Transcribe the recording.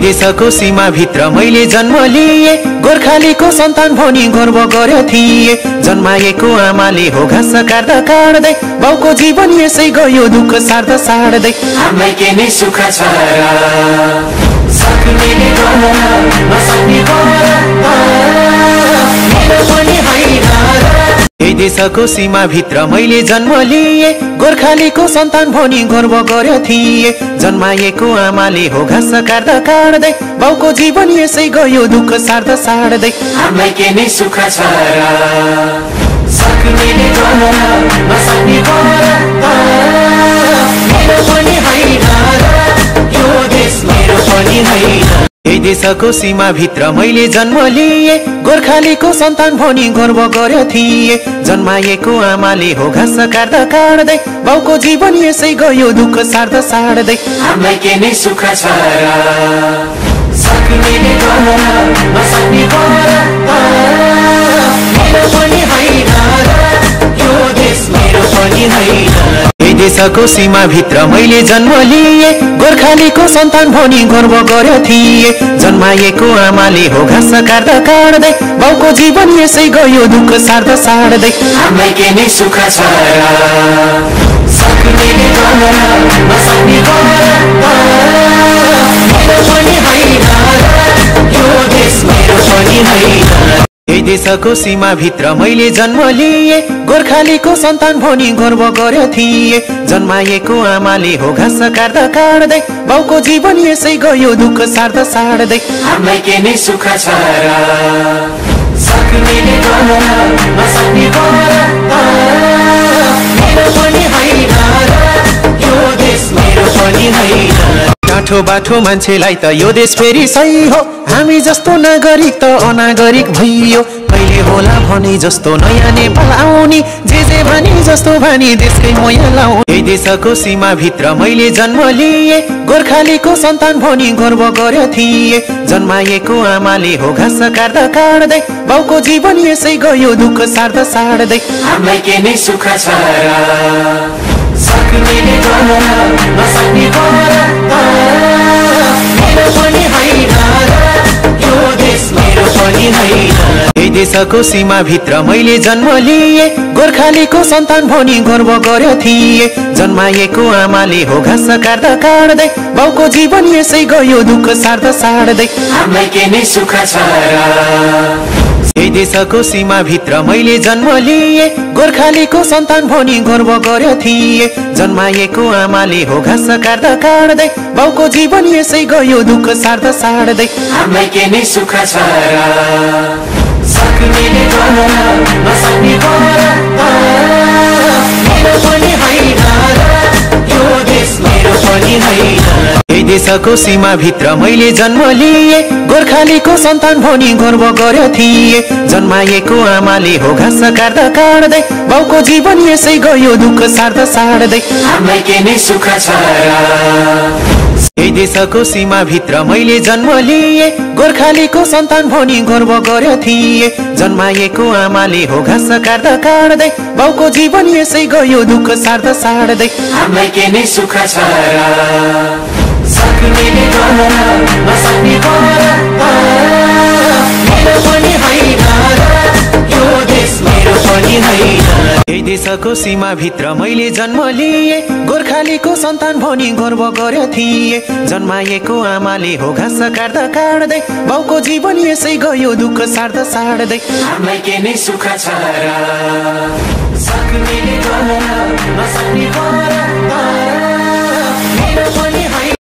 देशको सीमा भित्र मैले जन्म लिए, गोर्खालीको सन्तान भनी गर्व गर्यो थिए। जन्माएको आमाले हो घाँस काट्दा काट्दै, बाउको जीवन यसै गयो दुःख सार्दा सार्दै। हामीलाई के नै सुख छ र, सक्नेले गर नसक्ने यही देशको सीमा भित्र मैले जन्म लिए, गोर्खालीको सन्तान भनी गर्व गर्यो थिए। जन्माएको आमाले हो घाँस काट्दा काट्दै, बाउको जीवन यसै गयो दुःख सार्दा सार्दै। हामीलाई के नै सुख छ र, सक्नेले गर नसक्ने मेरो पनि होइन र, यो देश मेरो पनि होइन। यही देशको सीमा भित्र मैले जन्म लिए, गोर्खालीको सन्तान भनी गर्व गर्यो थिए। जन्माएको आमाले हो घाँस काट्दा काट्दै, बाउको जीवन यसै गयो दुःख सार्दा सार्दै। हामीलाई के नै सुख छ र, सक्नेले गर नसक्ने मेरो पनि होइन र, यो देश मेरो पनि होइन। यही देशको सीमा भित्र मैले जन्म लिए, गोर्खालीको सन्तान भनी गर्व गर्यो थिए। जन्माएको आमाले हो घाँस काट्दा काट्दै, बाउको जीवन यसै गयो दुःख सार्दा सार्दै। हामीलाई के नै सुख छ र, सक्नेले गर नसक्ने मेरो पनि होइन र, यो देश मेरो पनि होइन। यही देशको सीमा भित्र मैले जन्म लिए, गोर्खालीको सन्तान भनी गर्व गर्यो थिए। जन्माएको आमाले हो घाँस काट्दा काट्दै, बाउको जीवन यसै गयो दुःख सार्दा सार्दै। हामीलाई के नै सुख छ र, सक्नेले गर नसक्ने मेरो पनि होइन र, यो देश मेरो पनि होइन। काठो बाठो मान्छेलाई त यो देश फेरि सही हो, हामी जस्तो नागरिक त अनागरिक भइयो। कहिले होला भने जस्तो नयाँ नेपाल आउने, जे भने जस्तो भने देशकै मोया लाउ। यही देशको सीमा भित्र मैले जन्म लिए, गोर्खालीको सन्तान भनी गर्व गर्यो थिए। जन्माएको आमाले हो घाँस काट्दा काट्दै, बाउको जीवन यसै गयो दुःख सार्दा सार्दै। हामीलाई के नै सुख छ र, सक्नेले गर नसक्ने मेरो पनि होइन र, यो देश मेरो पनि होइन। यही देशको सीमा भित्र मैले जन्म लिए, गोर्खालीको सन्तान भनी गर्व गर्यो थिए। जन्माएको आमाले हो घाँस काट्दा काट्दै, बाउको जीवन यसै गयो दुःख सार्दा सार्दै। हामीलाई के नै सुख छ र, यही देशको सीमा भित्र मैले जन्म लिए, गोर्खालीको सन्तान भनी गर्व गर्यो थिए। जन्माएको आमाले हो घाँस काट्दा काट्दै, बाउको जीवन यसै गयो दुःख सार्दा सार्दै। हामीलाई के नै सुख छ र, सक्नेले गर नसक्ने मेरो पनि होइन र, यो देश मेरो पनि होइन। यही देशको सीमा भित्र मैले जन्म लिए, गोर्खालीको सन्तान भनी गर्व गर्यो थिए। जन्माएको आमाले हो घाँस काट्दा काट्दै, बाउको जीवन यसै गयो दुःख सार्दा सार्दै। हामीलाई के नै सुख छ र, यही देशको सीमा भित्र मैले जन्म लिए, गोर्खालीको सन्तान भनी गर्व गर्यो थिए। जन्माएको आमाले हो घाँस काट्दा काट्दै, बाउको जीवन यसै गयो दुःख सार्दा सार्दै। हामीलाई के नै सुख छ र, सक्नेले गर नसक्ने मेरो पनि होइन र, यो देश मेरो पनि होइन। यही देशको सीमा भित्र मैले जन्म लिए, गोर्खालीको सन्तान भनी गर्व गर्यो थिए। जन्माएको आमाले हो घाँस काट्दा काट्दै, बाउको जीवन यसै गयो दुःख सार्दा सार्दै। हामीलाई के नै सुख छ र, सक्नेले गर नसक्ने